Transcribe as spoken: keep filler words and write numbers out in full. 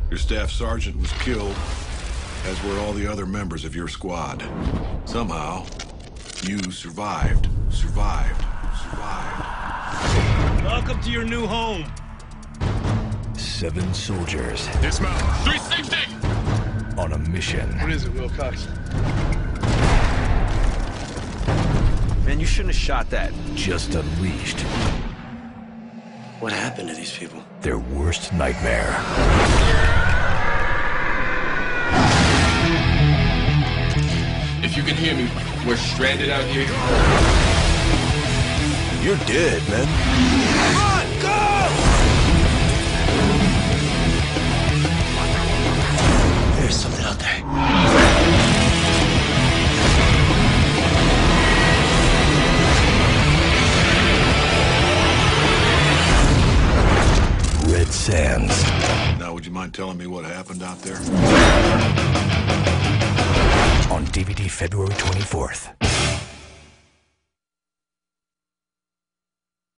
Your staff sergeant was killed, as were all the other members of your squad. Somehow, you survived, survived, survived. Welcome to your new home. Seven soldiers. Dismount. three sixty! On a mission. What is it, Wilcox? Man, you shouldn't have shot that. Just unleashed What happened to these people? their worst nightmare. If you can hear me, we're stranded out here. You're dead, man. Run! Go! There's something out there. Red Sands. Now, would you mind telling me what happened out there? On D V D February twenty-fourth.